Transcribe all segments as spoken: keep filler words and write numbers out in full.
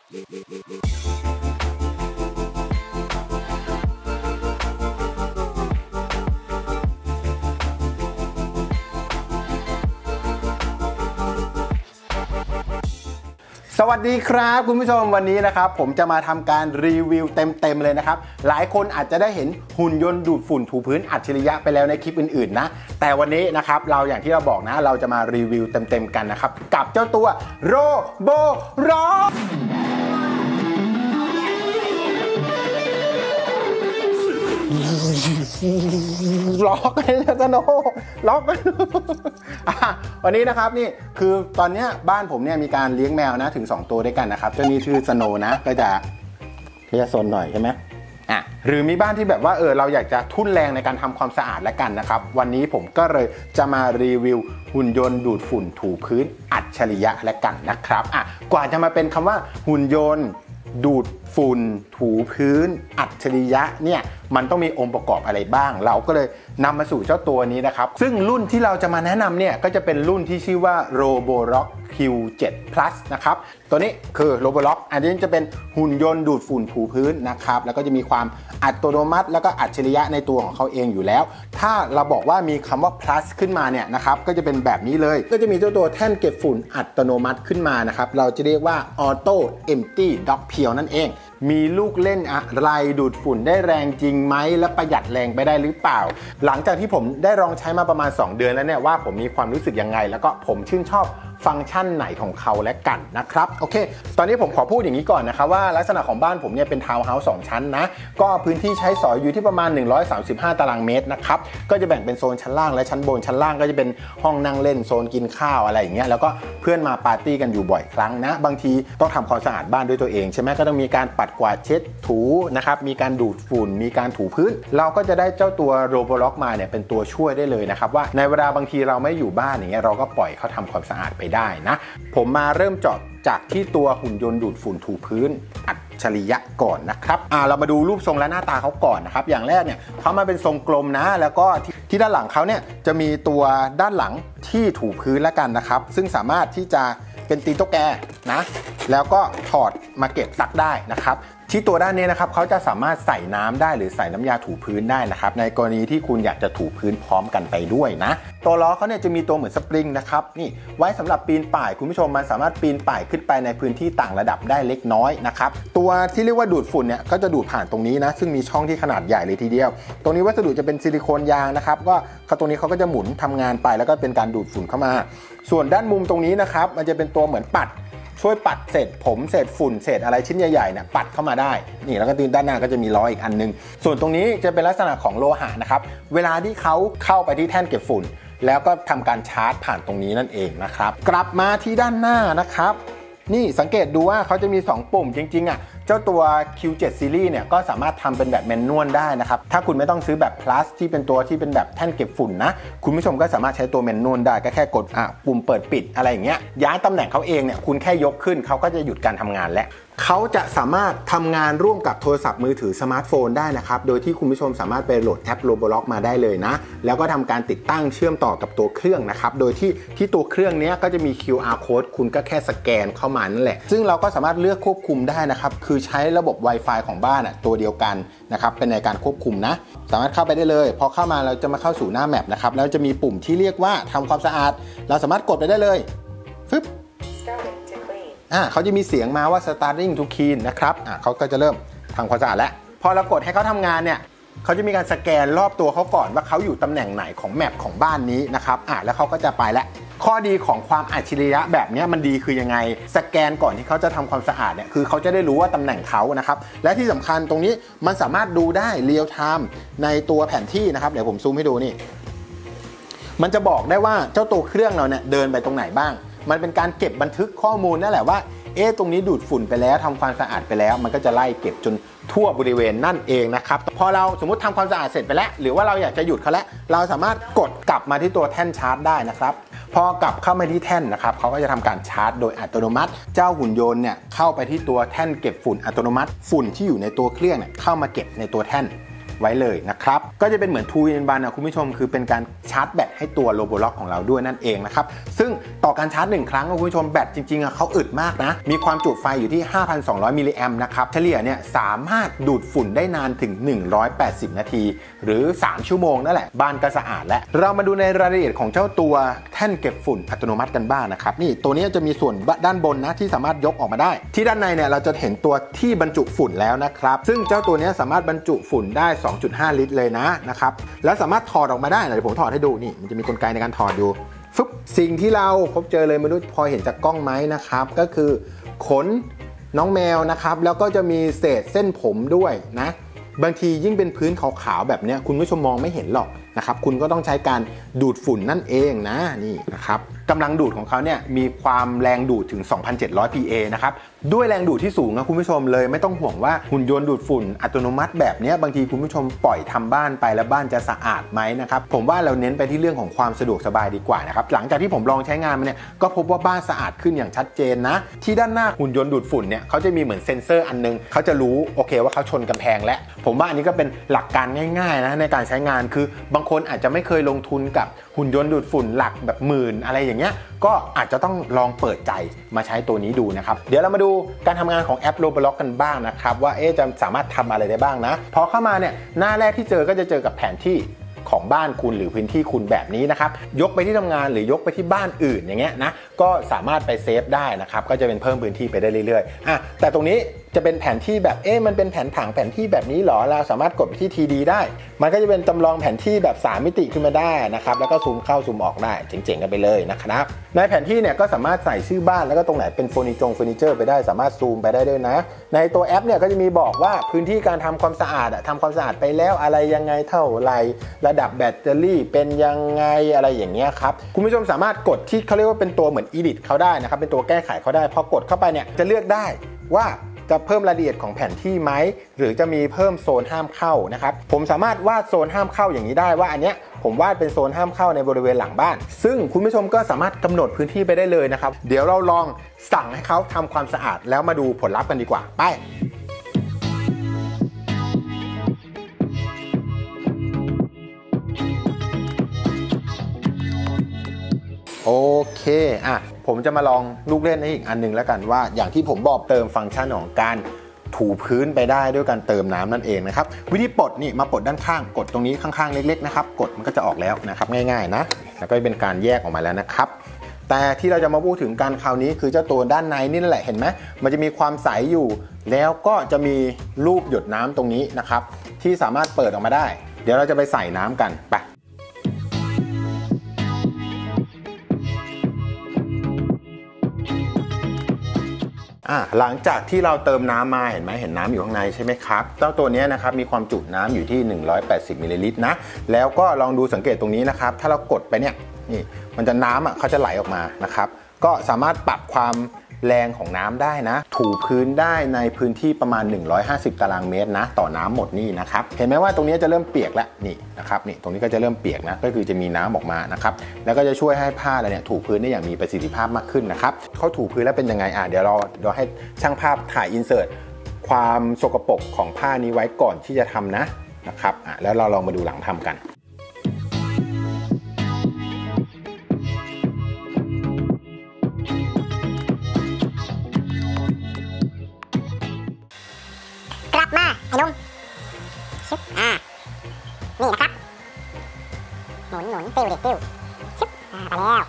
สวัสดีครับคุณผู้ชมวันนี้นะครับผมจะมาทำการรีวิวเต็มๆเลยนะครับหลายคนอาจจะได้เห็นหุ่นยนต์ดูดฝุ่นถูพื้นอัจฉริยะไปแล้วในคลิปอื่นๆนะแต่วันนี้นะครับเราอย่างที่เราบอกนะเราจะมารีวิวเต็มๆกันนะครับกับเจ้าตัวโรโบร็อกล็อกเลยนะจ๊ะโนล็อกวันนี้นะครับนี่คือตอนนี้บ้านผมเนี่ยมีการเลี้ยงแมวนะถึงสองตัวด้วยกันนะครับเจ้านี้ชื่อสโนนะก็จะเรียกโซนหน่อยใช่ไหมอ่ะหรือมีบ้านที่แบบว่าเออเราอยากจะทุ่นแรงในการทำความสะอาดและกันนะครับวันนี้ผมก็เลยจะมารีวิวหุ่นยนต์ดูดฝุ่นถูพื้นอัจฉริยะและกันนะครับอ่ะกว่าจะมาเป็นคำว่าหุ่นยนต์ดูดฝุ่นถูพื้นอัจฉริยะเนี่ยมันต้องมีองค์ประกอบอะไรบ้างเราก็เลยนำมาสู่เจ้าตัวนี้นะครับซึ่งรุ่นที่เราจะมาแนะนำเนี่ยก็จะเป็นรุ่นที่ชื่อว่า Roborock คิว เจ็ด Plus นะครับตัวนี้คือ Roborock อันนี้จะเป็นหุ่นยนต์ดูดฝุ่นถูพื้นนะครับแล้วก็จะมีความอัตโนมัติแล้วก็อัจฉริยะในตัวของเขาเองอยู่แล้วถ้าเราบอกว่ามีคำว่า plus ขึ้นมาเนี่ยนะครับก็จะเป็นแบบนี้เลยก็จะมีเจ้าตัวแท่นเก็บฝุ่นอัตโนมัติขึ้นมานะครับเราจะเรียกว่า Auto Empty Dog Peel นั่นเองมีลูกเล่นอะไรดูดฝุ่นได้แรงจริงไหมและประหยัดแรงไปได้หรือเปล่าหลังจากที่ผมได้ลองใช้มาประมาณสองเดือนแล้วเนี่ยว่าผมมีความรู้สึกยังไงแล้วก็ผมชื่นชอบฟังก์ชันไหนของเขาและกันนะครับโอเคตอนนี้ผมขอพูดอย่างนี้ก่อนนะครับว่าลักษณะของบ้านผมเนี่ยเป็นทาวน์เฮาส์สองชั้นนะก็พื้นที่ใช้สอยอยู่ที่ประมาณหนึ่งร้อยสามสิบห้าตารางเมตรนะครับก็จะแบ่งเป็นโซนชั้นล่างและชั้นบนชั้นล่างก็จะเป็นห้องนั่งเล่นโซนกินข้าวอะไรอย่างเงี้ยแล้วก็เพื่อนมาปาร์ตี้กันอยู่บ่อยครั้งนะบางทีต้องทำความสะอาดบ้านด้วยตัวเองใช่ไหมก็ต้องมีการปัดกวาดเช็ดถูนะครับมีการดูดฝุ่นมีการถูพื้นเราก็จะได้เจ้าตัว Roborock มาเนี่ยเป็นตัวช่วยได้เลยนะครับว่าในเวลาบางทีเราไม่อยู่บ้านอย่างเงี้ยเราก็ปล่อยเขาทำความสะอาดไปได้นะผมมาเริ่มเจาะจากที่ตัวหุ่นยนต์ดูดฝุ่นถูพื้นอัจฉริยะก่อนนะครับอ่าเรามาดูรูปทรงและหน้าตาเขาก่อนนะครับอย่างแรกเนี่ยเขามาเป็นทรงกลมนะแล้วก็ที่ที่ด้านหลังเขาเนี่ยจะมีตัวด้านหลังที่ถูพื้นแล้วกันนะครับซึ่งสามารถที่จะเป็นตีนตุ๊กแกนะแล้วก็ถอดมาเก็บซักได้นะครับที่ตัวด้านนี้นะครับเขาจะสามารถใส่น้ำได้หรือใส่น้ำยาถูพื้นได้นะครับในกรณีที่คุณอยากจะถูพื้นพร้อมกันไปด้วยนะตัวล้อเขาเนี่ยจะมีตัวเหมือนสปริงนะครับนี่ไว้สำหรับปีนป่ายคุณผู้ชมมันสามารถปีนป่ายขึ้นไปในพื้นที่ต่างระดับได้เล็กน้อยนะครับตัวที่เรียกว่าดูดฝุ่นเนี่ยก็จะดูดผ่านตรงนี้นะซึ่งมีช่องที่ขนาดใหญ่เลยทีเดียวตรงนี้วัสดุจะเป็นซิลิโคนยางนะครับก็ตรงนี้เขาก็จะหมุนทำงานไปแล้วก็เป็นการดูดฝุ่นเข้ามาส่วนด้านมุมตรงนี้นะครับมันจะเป็นตัวเหมือนปัดช่วยปัดเศษผมเศษฝุ่นเศษอะไรชิ้นใหญ่ๆเนี่ยปัดเข้ามาได้นี่แล้วก็ตีนด้านหน้าก็จะมีล้ออีกอันนึงส่วนตรงนี้จะเป็นลักษณะของโลหะนะครับเวลาที่เขาเข้าไปที่แท่นเก็บฝุ่นแล้วก็ทำการชาร์จผ่านตรงนี้นั่นเองนะครับกลับมาที่ด้านหน้านะครับนี่สังเกตดูว่าเขาจะมีสองปุ่มจริงๆอ่ะเจ้าตัว คิว เจ็ด Series เนี่ยก็สามารถทำเป็นแบบแมนนวลได้นะครับถ้าคุณไม่ต้องซื้อแบบ plus ที่เป็นตัวที่เป็นแบบแท่นเก็บฝุ่นนะคุณผู้ชมก็สามารถใช้ตัวแมนนวลได้ก็แค่กดอ่ะปุ่มเปิดปิดอะไรอย่างเงี้ยย้ายตำแหน่งเขาเองเนี่ยคุณแค่ยกขึ้นเขาก็จะหยุดการทำงานแล้วเขาจะสามารถทำงานร่วมกับโทรศัพท์มือถือสมาร์ทโฟนได้นะครับโดยที่คุณผู้ชมสามารถไปโหลดแอป Roborock มาได้เลยนะแล้วก็ทำการติดตั้งเชื่อมต่อกับตัวเครื่องนะครับโดยที่ที่ตัวเครื่องนี้ก็จะมี คิว อาร์ Code คุณก็แค่สแกนเข้ามานั่นแหละซึ่งเราก็สามารถเลือกควบคุมได้นะครับคือใช้ระบบ Wi-Fi ของบ้านอ่ะตัวเดียวกันนะครับเป็นในการควบคุมนะสามารถเข้าไปได้เลยพอเข้ามาเราจะมาเข้าสู่หน้าแมปนะครับแล้วจะมีปุ่มที่เรียกว่าทำความสะอาดเราสามารถกดไปได้เลยฟึบอ่าเขาจะมีเสียงมาว่า starting to clean นะครับอ่าเขาก็จะเริ่มทำความสะอาดแล้วพอเรากดให้เขาทำงานเนี่ยเขาจะมีการสแกนรอบตัวเขาก่อนว่าเขาอยู่ตำแหน่งไหนของแมปของบ้านนี้นะครับอ่าแล้วเขาก็จะไปแล้วข้อดีของความอัจฉริยะแบบนี้มันดีคือยังไงสแกนก่อนที่เขาจะทำความสะอาดเนี่ยคือเขาจะได้รู้ว่าตำแหน่งเขานะครับและที่สำคัญตรงนี้มันสามารถดูได้เรียลไทม์ในตัวแผนที่นะครับเดี๋ยวผมซูมให้ดูนี่มันจะบอกได้ว่าเจ้าตัวเครื่องเราเนี่ยเดินไปตรงไหนบ้างมันเป็นการเก็บบันทึกข้อมูลนั่นแหละว่าเอ๊ะตรงนี้ดูดฝุ่นไปแล้วทำความสะอาดไปแล้วมันก็จะไล่เก็บจนทั่วบริเวณนั่นเองนะครับพอเราสมมติทำความสะอาดเสร็จไปแล้วหรือว่าเราอยากจะหยุดเขาแล้วเราสามารถกดกลับมาที่ตัวแท่นชาร์จได้นะครับพอกลับเข้ามาที่แท่นนะครับเขาก็จะทำการชาร์จโดยอัตโนมัติเจ้าหุ่นยนต์เนี่ยเข้าไปที่ตัวแท่นเก็บฝุ่นอัตโนมัติฝุ่นที่อยู่ในตัวเครื่องเนี่ยเข้ามาเก็บในตัวแท่นไว้เลยนะครับก็จะเป็นเหมือน ทู อิน วัน นะคุณผู้ชมคือเป็นการชาร์จแบตให้ตัว Roborock ของเราด้วยนั่นเองนะครับซึ่งต่อการชาร์จหนึ่งครั้งคุณผู้ชมแบตจริงๆเขาอึดมากนะมีความจุไฟอยู่ที่ ห้าพันสองร้อย มิลลิแอมป์นะครับเฉลี่ยเนี่ยสามารถดูดฝุ่นได้นานถึงหนึ่งร้อยแปดสิบนาทีหรือสามชั่วโมงนั่นแหละบ้านก็สะอาดแล้วเรามาดูในรายละเอียดของเจ้าตัวแท่นเก็บฝุ่นอัตโนมัติกันบ้างนะครับนี่ตัวนี้จะมีส่วนด้านบนนะที่สามารถยกออกมาได้ที่ด้านในเนี่ยเราจะเห็นตัวที่บรรจุฝุ่นแล้วนะครับซึ่งเจ้าตัวนี้สามารถบรรจุฝุ่นได้ สองจุดห้า ลิตรเลยนะนะครับแล้วสามารถถอดออกมาได้เดี๋ยวผมถอดให้ดูนี่มันจะมีกลไกในการถอดอยู่ฟึบสิ่งที่เราพบเจอเลยไม่รู้พอเห็นจากกล้องไหมนะครับก็คือขนน้องแมวนะครับแล้วก็จะมีเศษเส้นผมด้วยนะบางทียิ่งเป็นพื้นขาวๆแบบนี้คุณผู้ชมมองไม่เห็นหรอกนะครับคุณก็ต้องใช้การดูดฝุ่นนั่นเองนะนี่นะครับกำลังดูดของเขาเนี่ยมีความแรงดูดถึง สองพันเจ็ดร้อย พี เอ นะครับด้วยแรงดูดที่สูงนะคุณผู้ชมเลยไม่ต้องห่วงว่าหุ่นยนต์ดูดฝุ่นอัตโนมัติแบบนี้บางทีคุณผู้ชมปล่อยทำบ้านไปแล้วบ้านจะสะอาดไหมนะครับผมว่าเราเน้นไปที่เรื่องของความสะดวกสบายดีกว่านะครับหลังจากที่ผมลองใช้งานมาเนี่ยก็พบว่าบ้านสะอาดขึ้นอย่างชัดเจนนะที่ด้านหน้าหุ่นยนต์ดูดฝุ่นเนี่ยเขาจะมีเหมือนเซ็นเซอร์อันนึงเขาจะรู้โอเคว่าเขาชนกำแพงและผมว่าอันนี้ก็เป็นหลักการง่ายๆนะในการใช้งานคือบางคนอาจจะไม่เคยลงทุนกับหุ่นยนต์ดูดฝุ่นหลักแบบหมื่นอะไรอย่างเงี้ยก็อาจจะต้องลองเปิดใจมาใช้ตัวนี้ดูนะครับเดี๋ยวเรามาดูการทำงานของแอป Roborock กันบ้างนะครับว่าเอ๊ะจะสามารถทำอะไรได้บ้างนะพอเข้ามาเนี่ยหน้าแรกที่เจอก็จะเจอกับแผนที่ของบ้านคุณหรือพื้นที่คุณแบบนี้นะครับยกไปที่ทำงานหรือยกไปที่บ้านอื่นอย่างเงี้ยนะก็สามารถไปเซฟได้นะครับก็จะเป็นเพิ่มพื้นที่ไปได้เรื่อยๆอ่ะแต่ตรงนี้จะเป็นแผนที่แบบเอ๊ะมันเป็นแผนผังแผนที่แบบนี้หรอเราสามารถกดไปที่ ที ดี ได้มันก็จะเป็นจำลองแผนที่แบบสามมิติขึ้นมาได้นะครับแล้วก็ซูมเข้าซูมออกได้เจ๋งๆกันไปเลยนะครับในแผนที่เนี่ยก็สามารถใส่ชื่อบ้านแล้วก็ตรงไหนเป็นเฟอร์นิเจอร์เฟอร์นิเจอร์ไปได้สามารถซูมไปได้ด้วยนะในตัวแอปเนี่ยก็จะมีบอกว่าพื้นที่การทำความสะอาดทำความสะอาดไปแล้วอะไรยังไงเท่าไรระดับแบตเตอรี่เป็นยังไงอะไรอย่างเงี้ยครับคุณผู้ชมสามารถกดที่เขาเรียกว่าเป็นตัวเหมือน edit เขาได้นะครับเป็นตัวแก้ไขเขาได้พอกดเข้าไปเนี่ยจะเลือกได้ว่าจะเพิ่มรายละเอียดของแผนที่ไหมหรือจะมีเพิ่มโซนห้ามเข้านะครับผมสามารถวาดโซนห้ามเข้าอย่างนี้ได้ว่าอันเนี้ยผมวาดเป็นโซนห้ามเข้าในบริเวณหลังบ้านซึ่งคุณผู้ชมก็สามารถกำหนดพื้นที่ไปได้เลยนะครับเดี๋ยวเราลองสั่งให้เขาทำความสะอาดแล้วมาดูผลลัพธ์กันดีกว่าไปโอเคอ่ะผมจะมาลองลูกเล่นให้อีกอันนึงแล้วกันว่าอย่างที่ผมบอกเติมฟังก์ชันของการถูพื้นไปได้ด้วยการเติมน้ำนั่นเองนะครับวิธีปลดนี่มาปลดด้านข้างกดตรงนี้ข้างๆเล็กๆนะครับกดมันก็จะออกแล้วนะครับง่ายๆนะแล้วก็เป็นการแยกออกมาแล้วนะครับแต่ที่เราจะมาพูดถึงการคราวนี้คือเจ้าตัวด้านในนี่นั่นแหละเห็นไหมมันจะมีความใสอยู่แล้วก็จะมีรูปหยดน้ำตรงนี้นะครับที่สามารถเปิดออกมาได้เดี๋ยวเราจะไปใส่น้ำกันไปอ่ะหลังจากที่เราเติมน้ำมาเห็นไหมเห็นน้ำอยู่ข้างในใช่ไหมครับเจ้าตัวนี้นะครับมีความจุน้ำอยู่ที่หนึ่งร้อยแปดสิบมิลลิลิตรนะแล้วก็ลองดูสังเกตตรงนี้นะครับถ้าเรากดไปเนี่ยนี่มันจะน้ำอ่ะเขาจะไหลออกมานะครับก็สามารถปรับความแรงของน้ำได้นะถูพื้นได้ในพื้นที่ประมาณหนึ่งร้อยห้าสิบตารางเมตรนะต่อน้ำหมดนี่นะครับเห็นไหมว่าตรงนี้จะเริ่มเปียกแล้วนี่นะครับนี่ตรงนี้ก็จะเริ่มเปียกนะก็คือจะมีน้ำออกมานะครับแล้วก็จะช่วยให้ผ้าอะไรเนี่ยถูพื้นได้อย่างมีประสิทธิภาพมากขึ้นนะครับเขาถูพื้นแล้วเป็นยังไงอ่ะเดี๋ยวเราเดี๋ยวให้ช่างภาพถ่ายอินเสิร์ตความสกปรกของผ้านี้ไว้ก่อนที่จะทำนะนะครับอ่ะแล้วเราลองมาดูหลังทำกันกลับมาไอ้นุ่มชึบอ่านี่นะครับหมุนหมุนติ้วดิติ้วชึบอ่าไปแล้ว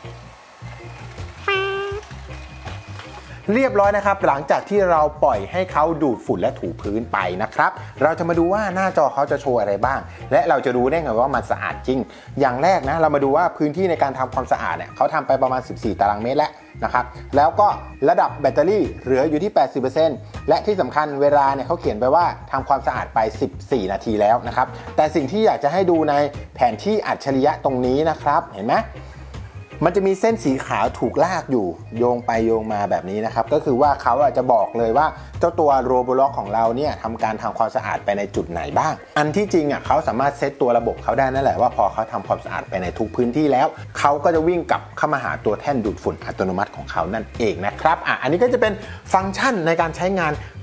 เรียบร้อยนะครับหลังจากที่เราปล่อยให้เขาดูดฝุ่นและถูพื้นไปนะครับเราจะมาดูว่าหน้าจอเขาจะโชว์อะไรบ้างและเราจะรู้ได้ไงว่ามันสะอาดจริงอย่างแรกนะเรามาดูว่าพื้นที่ในการทำความสะอาดเนี่ยเขาทำไปประมาณสิบสี่ตารางเมตรแล้วนะครับแล้วก็ระดับแบตเตอรี่เหลืออยู่ที่ แปดสิบเปอร์เซ็นต์ และที่สำคัญเวลาเนี่ยเขาเขียนไปว่าทำความสะอาดไปสิบสี่นาทีแล้วนะครับแต่สิ่งที่อยากจะให้ดูในแผนที่อัจฉริยะตรงนี้นะครับเห็นไหมมันจะมีเส้นสีขาวถูกลากอยู่โยงไปโยงมาแบบนี้นะครับก็คือว่าเขาจะบอกเลยว่าเจ้าตัว Roborock ของเราเนี่ยทำการทำความสะอาดไปในจุดไหนบ้างอันที่จริงอ่ะเขาสามารถเซตตัวระบบเขาได้นั่นแหละว่าพอเขาทำความสะอาดไปในทุกพื้นที่แล้วเขาก็จะวิ่งกลับเข้ามาหาตัวแท่นดูดฝุ่นอัตโนมัติของเขานั่นเองนะครับอ่ะอันนี้ก็จะเป็นฟังก์ชันในการใช้งาน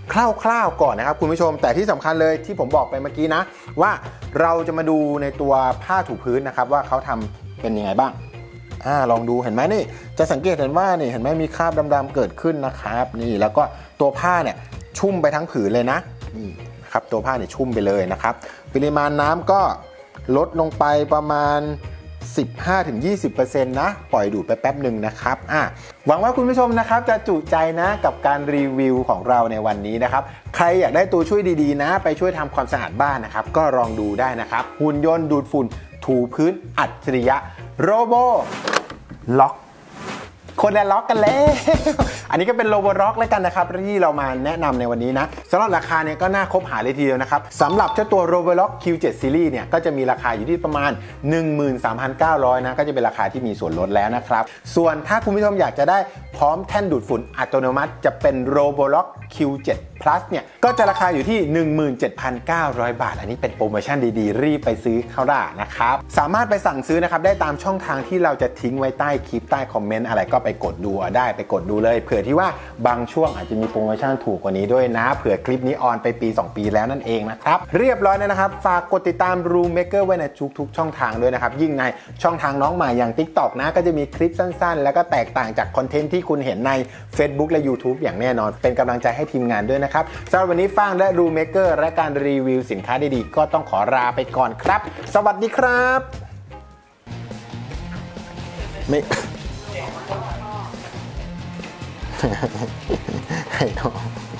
คร่าวๆก่อนนะครับคุณผู้ชมแต่ที่สำคัญเลยที่ผมบอกไปเมื่อกี้นะว่าเราจะมาดูในตัวผ้าถูพื้นนะครับว่าเขาทำเป็นยังไงบ้างอ่าลองดูเห็นไหมนี่จะสังเกตเห็นว่านี่เห็นไหมมีคราบดำๆเกิดขึ้นนะครับนี่แล้วก็ตัวผ้าเนี่ยชุ่มไปทั้งผืนเลยนะนี่ครับตัวผ้าเนี่ยชุ่มไปเลยนะครับปริมาณน้ำก็ลดลงไปประมาณ สิบห้าถึงยี่สิบเปอร์เซ็นต์ นะปล่อยดูดไปแป๊บหนึ่งนะครับอ่ะหวังว่าคุณผู้ชมนะครับจะจุใจนะกับการรีวิวของเราในวันนี้นะครับใครอยากได้ตัวช่วยดีๆนะไปช่วยทำความสะอาดบ้านนะครับก็ลองดูได้นะครับหุ่นยนต์ดูดฝุ่นถูพื้นอัจฉริยะโรโบล็อกคนละล็อกกันแล้วอันนี้ก็เป็นโลโบล็อกแล้วกันนะครับที่เรามาแนะนำในวันนี้นะสำหรับราคาเนี่ยก็น่าคบหาเลยทีเดียวนะครับสำหรับเจ้าตัว Roborock คิว เซเว่น Series เนี่ยก็จะมีราคาอยู่ที่ประมาณ หนึ่งหมื่นสามพันเก้าร้อย นะก็จะเป็นราคาที่มีส่วนลดแล้วนะครับส่วนถ้าคุณผู้ชมอยากจะได้พร้อมแท่นดูดฝุ่นอัตโนมัติจะเป็น Roborock คิว เซเว่น Plus เนี่ยก็จะราคาอยู่ที่ หนึ่งหมื่นเจ็ดพันเก้าร้อย บาทอันนี้เป็นโปรโมชั่นดีๆรีบไปซื้อเข้าได้นะครับสามารถไปสั่งซื้อนะครับได้ตามช่องทางที่เราจะทิ้งไว้ใต้คลิปใต้คอมเมนต์อะไรก็ไปกดดูได้ไปกดดูเลยเผื่อที่ว่าบางช่วงอาจจะมีโปรโมชั่นถูกกว่านี้ด้วยนะเผื่อคลิปนี้ออนไปปีสองปีแล้วนั่นเองนะครับเรียบร้อยแล้วนะครับฝากกดติดตาม Room Maker ไว้ในทุกๆช่องทางด้วยนะครับยิ่งในช่องทางน้องใหม่อย่าง TikTok นะก็จะมีคลิปสั้นๆแล้วก็แตกต่างจากคอนเทนต์ที่คุณเห็นใน Facebook และ YouTube อย่างแน่นอนเป็นกำลังใจให้ทีมงานด้วยนะครับสำหรับวันนี้ฟางและ Room Maker และการรีวิวสินค้าดีๆก็ต้องขอลาไปก่อนครับสวัสดีครับไม่ ให้น้อง